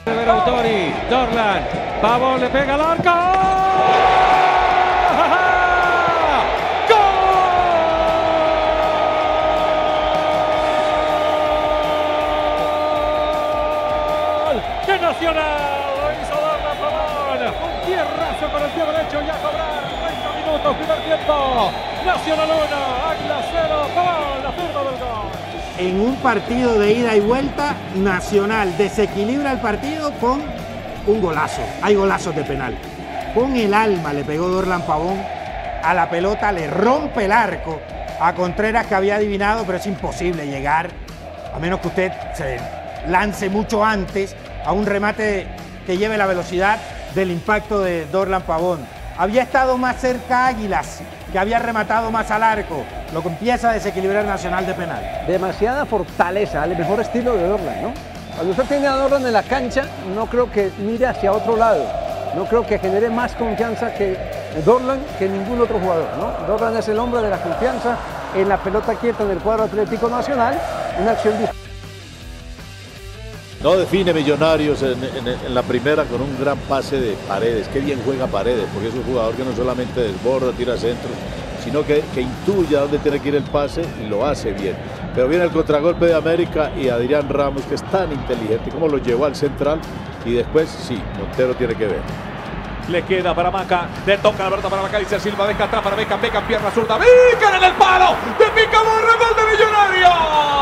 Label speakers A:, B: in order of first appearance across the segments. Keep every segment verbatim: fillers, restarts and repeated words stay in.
A: De Autori, Dorlan, Pavón le pega al arco. ¡Gol! ¡Qué Nacional! Lo hizo Dorlan Pavón. Un tierrazo con el pie derecho y a cobrar. treinta minutos, primer tiempo. Nacional uno, Águila cero. Pavón, la firma del gol.
B: En un partido de ida y vuelta, Nacional desequilibra el partido con un golazo. Hay golazos de penal. Con el alma le pegó Dorlan Pavón a la pelota, le rompe el arco a Contreras, que había adivinado, pero es imposible llegar, a menos que usted se lance mucho antes a un remate que lleve la velocidad del impacto de Dorlan Pavón. Había estado más cerca Águilas, que había rematado más al arco, lo que empieza a desequilibrar Nacional de penal.
C: Demasiada fortaleza, el mejor estilo de Dorlan, ¿no? Cuando usted tiene a Dorlan en la cancha, no creo que mire hacia otro lado, no creo que genere más confianza que Dorlan que ningún otro jugador, ¿no? Dorlan es el hombre de la confianza en la pelota quieta del cuadro Atlético Nacional, una acción diferente.
D: No define Millonarios en, en, en la primera con un gran pase de Paredes. Qué bien juega Paredes, porque es un jugador que no solamente desborda, tira centro, sino que, que intuye a dónde tiene que ir el pase y lo hace bien. Pero viene el contragolpe de América y Adrián Ramos, que es tan inteligente, como lo llevó al central, y después sí, Montero tiene que ver.
A: Le queda para Maca, le toca Alberto para Maca, dice Silva, deja atrás para Beckham, Beckham, pierna zurda, Beckham en el palo, de Picaborra, gol de Millonarios.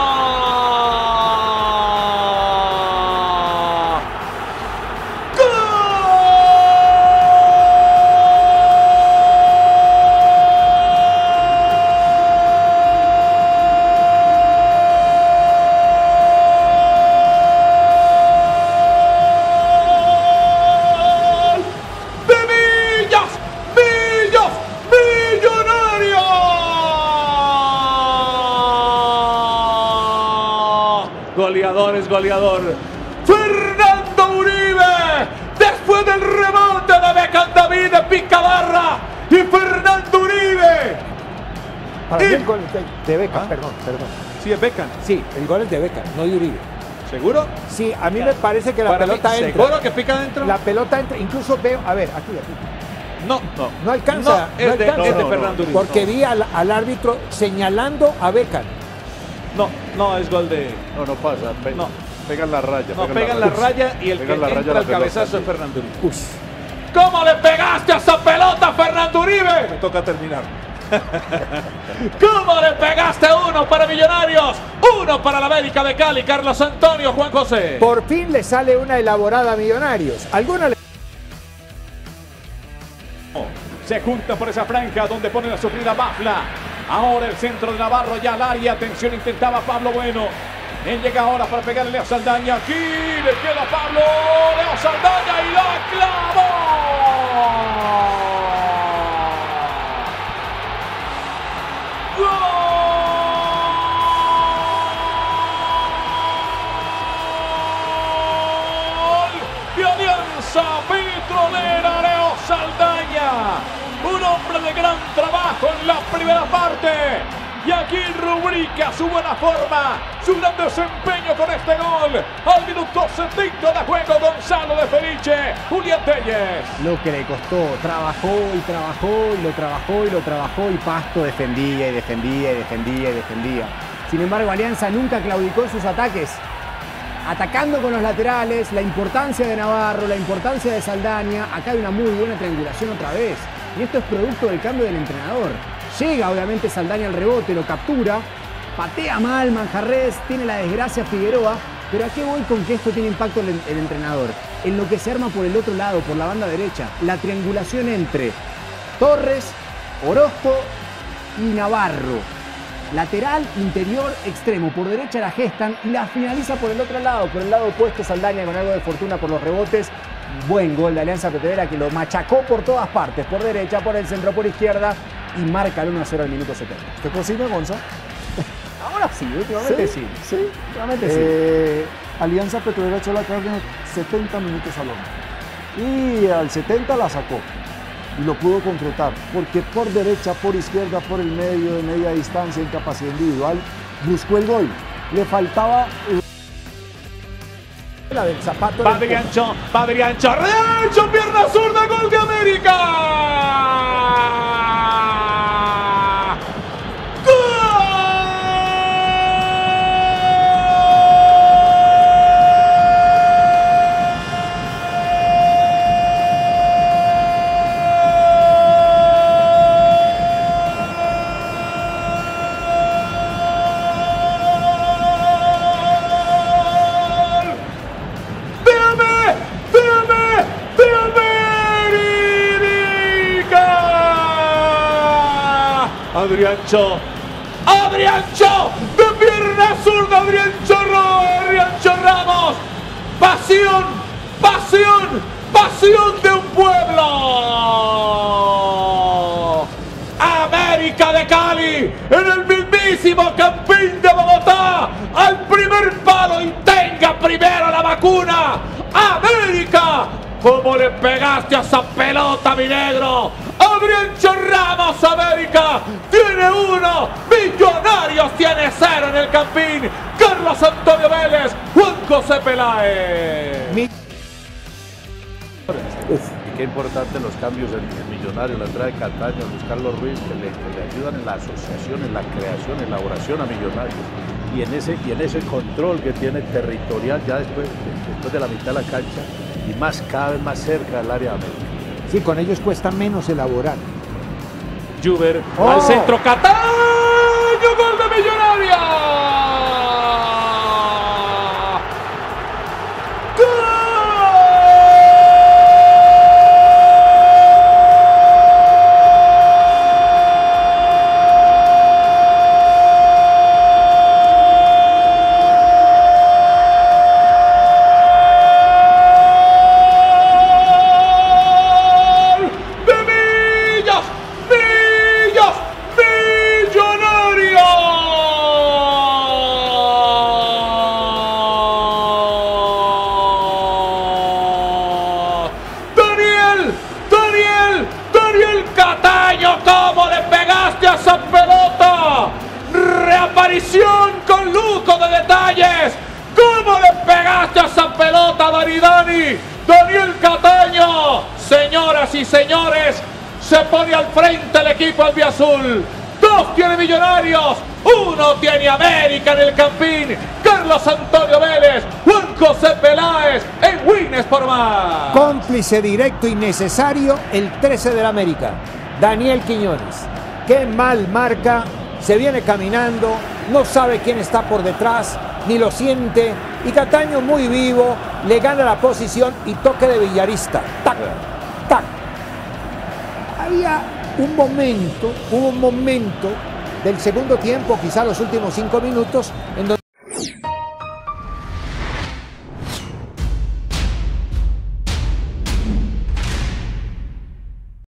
A: Goleador es goleador. Fernando Uribe, después del remonte de Beckham David de Picabarra y Fernando Uribe.
C: Para
A: y...
C: mí el gol de Beckham, ¿Ah? perdón, perdón.
A: Sí, es Beckham.
C: Sí, el gol es de Beckham, no de Uribe.
A: ¿Seguro?
C: Sí, a mí me parece que la
A: Para
C: pelota
A: mí,
C: entra.
A: ¿Seguro que pica dentro?
C: La pelota entra, incluso veo, a ver, aquí, aquí.
A: No, no.
C: No alcanza.
A: No, es,
C: no
A: de,
C: alcanza.
A: es de
D: no,
A: Fernando
D: no,
A: Uribe.
C: Porque
A: no.
C: vi al, al árbitro señalando a Beckham.
A: No, no es gol de...
D: No, no pasa. Pe
A: No.
D: Pegan la raya.
A: No, pegan la raya y el que
D: la
A: entra al cabezazo es Fernando Uribe.
C: Uy.
A: ¿Cómo le pegaste a esa pelota, Fernando Uribe? Me toca terminar. ¿Cómo le pegaste uno para Millonarios? Uno para la América de Cali, Carlos Antonio, Juan José.
C: Por fin le sale una elaborada a Millonarios. ¿Alguna le...
A: Se junta por esa franja donde pone la sufrida Mafla. Ahora el centro de Navarro ya al área. Atención, intentaba Pablo Bueno. Él llega ahora para pegarle a Saldaña. Aquí le queda Pablo. Leo Saldaña y la clavó. ¡Gol de Alianza Petrolera! Leo Saldaña. Un hombre de gran trabajo en la primera parte. Y aquí rubrica su buena forma, su gran desempeño con este gol. Al minuto setenta de juego, Gonzalo de Felice, Julián Telles.
E: Lo que le costó, trabajó y trabajó y lo trabajó y lo trabajó y Pasto defendía y defendía y defendía y defendía. Sin embargo, Alianza nunca claudicó en sus ataques, atacando con los laterales, la importancia de Navarro, la importancia de Saldaña. Acá hay una muy buena triangulación otra vez. Y esto es producto del cambio del entrenador. Llega obviamente Saldaña al rebote, lo captura, patea mal Manjarrés, tiene la desgracia Figueroa, pero ¿a qué voy con que esto tiene impacto en el, el entrenador? En lo que se arma por el otro lado, por la banda derecha, la triangulación entre Torres, Orozco y Navarro. Lateral, interior, extremo, por derecha la gestan y la finaliza por el otro lado, por el lado opuesto Saldaña con algo de fortuna por los rebotes. Buen gol de Alianza Petrolera que lo machacó por todas partes, por derecha, por el centro, por izquierda y marca el uno a cero al minuto setenta.
F: ¿Qué cocina, Gonza?
E: Ahora sí, últimamente sí.
F: Sí, sí.
E: Últimamente
F: eh, sí. Alianza Petrolera echó la carga en setenta minutos al hombre. Y al setenta la sacó. Y lo pudo concretar. Porque por derecha, por izquierda, por el medio, de media distancia, en capacidad individual, buscó el gol. Le faltaba...
E: La del zapato.
A: Va Adriancho, va Adriancho, Adriancho, pierna zurda, gol de América. Adriancho, Adriancho, de pierna zurda, Adriancho, Adriancho Ramos, pasión, pasión, pasión de un pueblo. América de Cali, en el mismísimo Campín de Bogotá, al primer palo y tenga primero la vacuna. América, ¿cómo le pegaste a esa pelota, mi negro? Adriancho Ramos, América tiene uno, Millonarios tiene cero en el Campín. Carlos Antonio Vélez, Juan José Peláez.
D: Y qué importante los cambios en, en Millonarios, la entrada de Cataño, Luis Carlos Ruiz, que le, que le ayudan en la asociación, en la creación, en la elaboración a Millonarios. Y en ese, y en ese control que tiene territorial ya después, después de la mitad de la cancha y más cada vez más cerca del área de América.
E: Sí, con ellos cuesta menos elaborar.
A: Juber
E: Oh.
A: al centro, Cataño, gol de Millonarios. Con lujo de detalles, ¿cómo le pegaste a esa pelota, Dani Dani? Daniel Cataño, señoras y señores, se pone al frente el equipo albiazul. Dos tiene Millonarios, uno tiene América en el Campín. Carlos Antonio Vélez, Juan José Peláez en Win Sport Más.
E: Cómplice directo y necesario, el trece del América, Daniel Quiñones. Qué mal marca, se viene caminando, no sabe quién está por detrás, ni lo siente. Y Cataño muy vivo, le gana la posición y toque de Villarista. Tac, tac. Había un momento, hubo un momento del segundo tiempo, quizá los últimos cinco minutos, en donde